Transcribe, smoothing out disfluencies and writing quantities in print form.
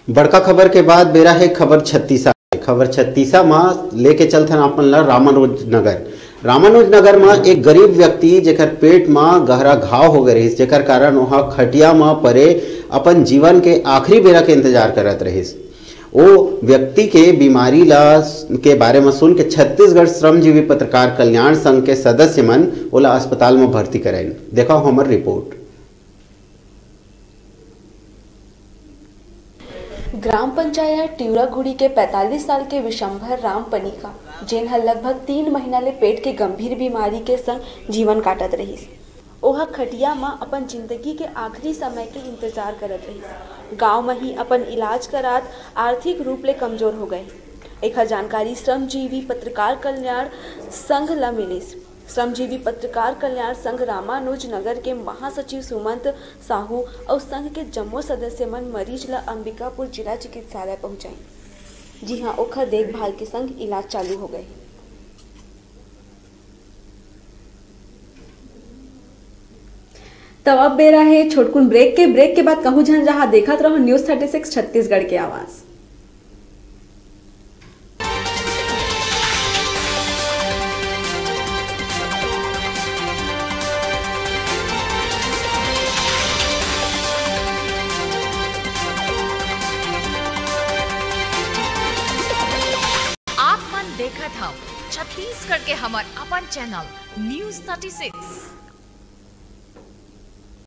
बड़का खबर के बाद बेरा है खबर 36। खबर 36 में लेके चलते अपन ला रामानुज नगर। रामानुज नगर में एक गरीब व्यक्ति जेकर पेट में गहरा घाव हो गए रहिस, जेकर कारण वह खटिया में परे अपन जीवन के आखिरी बेरा के इंतजार करत रहिस। वो व्यक्ति के बीमारी के बारे में सुन के छत्तीसगढ़ श्रमजीवी पत्रकार कल्याण संघ के सदस्य मन ओला अस्पताल में भर्ती कराइन। देखो हमार रिपोर्ट। ग्राम पंचायत टिवरागुड़ी के 45 साल के विशंभर राम पनिका, जेन हर लगभग 3 महीना ले पेट के गंभीर बीमारी के संग जीवन काटत रहिस। ओहा खटिया में अपन जिंदगी के आखिरी समय के इंतजार करत रहिस। गांव में ही अपन इलाज करात आर्थिक रूप ले कमजोर हो गए। एक जानकारी श्रमजीवी पत्रकार कल्याण संघ ला मिलिस। श्रमजीवी पत्रकार कल्याण संघ रामानुज नगर के महासचिव सुमंत साहू और संघ के जम्मो सदस्य मन मरीज ला अंबिकापुर जिला चिकित्सालय पहुंचाई। जी हाँ, ओखर देखभाल के संग इलाज चालू हो गए। तब अब बेरा है छोटकुन ब्रेक के बाद कहूँ जहां जहां देखत रहो न्यूज 36 छत्तीसगढ़ के आवाज। देखत हम छत्तीसगढ़ के हमार अपन चैनल न्यूज 36।